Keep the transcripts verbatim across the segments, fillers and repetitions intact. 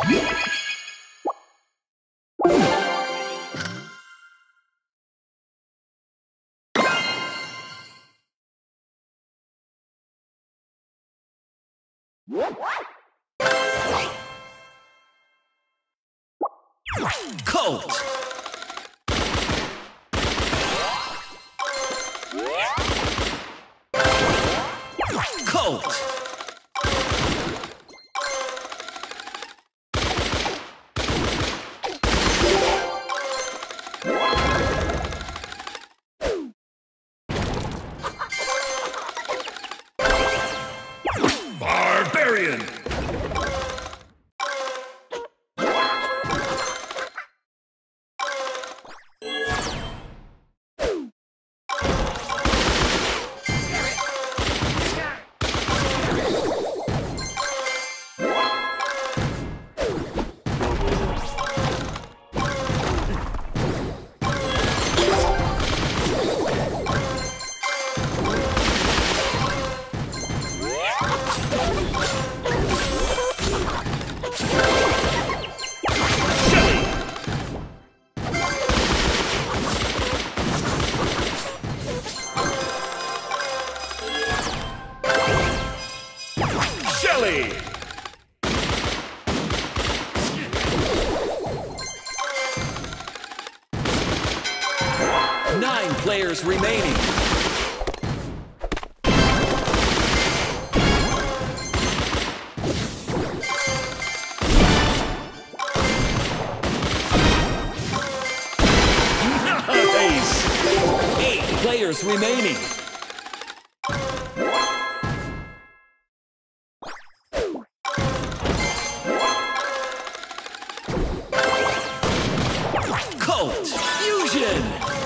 Colt. Colt. Barbarian. Nine players remaining. Nice! Eight players remaining. Colt Fusion!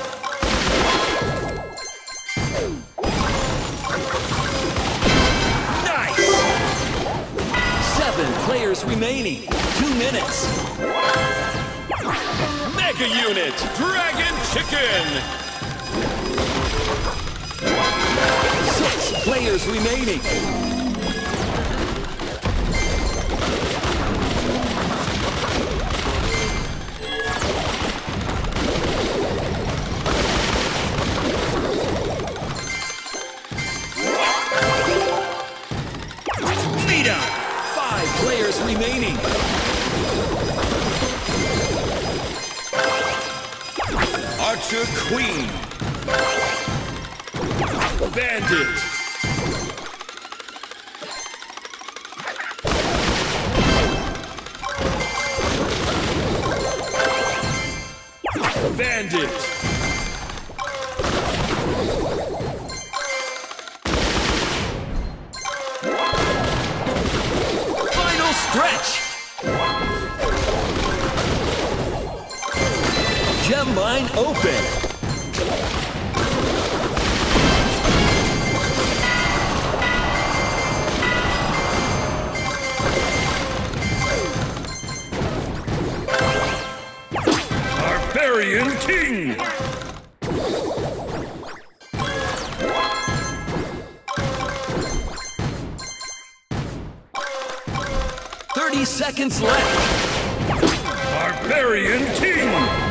Nice! Seven players remaining. Two minutes. Mega Unit Dragon Chicken. Six players remaining. Five players remaining. Archer Queen. Bandit. Bandit. Final stretch. Gem mine open. Barbarian King. Thirty seconds left. Barbarian King.